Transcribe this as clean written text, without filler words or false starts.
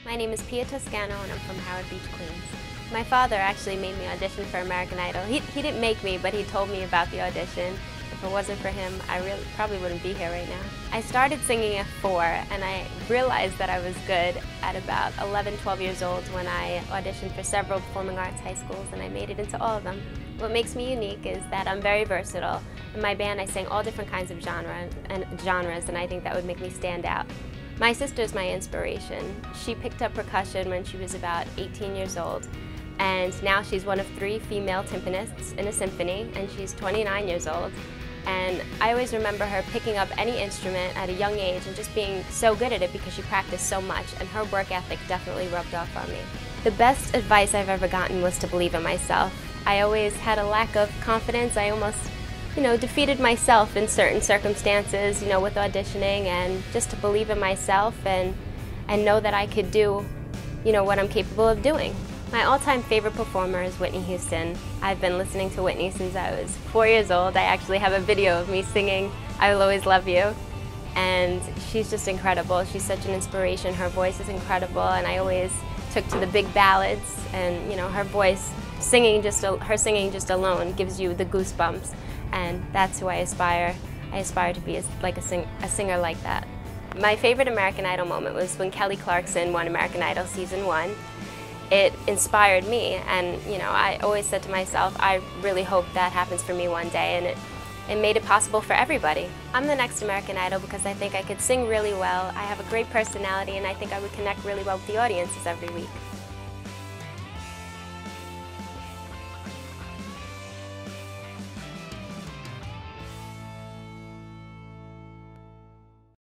My name is Pia Toscano and I'm from Howard Beach, Queens. My father actually made me audition for American Idol. He didn't make me, but he told me about the audition. If it wasn't for him, I probably wouldn't be here right now. I started singing at 4 and I realized that I was good at about 11, 12 years old when I auditioned for several performing arts high schools and I made it into all of them. What makes me unique is that I'm very versatile. In my band I sing all different kinds of genres and I think that would make me stand out. My sister is my inspiration. She picked up percussion when she was about 18 years old. And now she's one of 3 female timpanists in a symphony, and she's 29 years old. And I always remember her picking up any instrument at a young age and just being so good at it because she practiced so much, and her work ethic definitely rubbed off on me. The best advice I've ever gotten was to believe in myself. I always had a lack of confidence. I almost, defeated myself in certain circumstances, with auditioning, and just to believe in myself and know that I could do, what I'm capable of doing. My all-time favorite performer is Whitney Houston. I've been listening to Whitney since I was 4 years old. I actually have a video of me singing I Will Always Love You. And she's just incredible. She's such an inspiration. Her voice is incredible, and I always took to the big ballads, and her voice, her singing just alone gives you the goosebumps, and that's who I aspire. I aspire to be a singer like that. My favorite American Idol moment was when Kelly Clarkson won American Idol Season 1. It inspired me, and I always said to myself, I really hope that happens for me one day, and it made it possible for everybody. I'm the next American Idol because I think I could sing really well, I have a great personality, and I think I would connect really well with the audiences every week.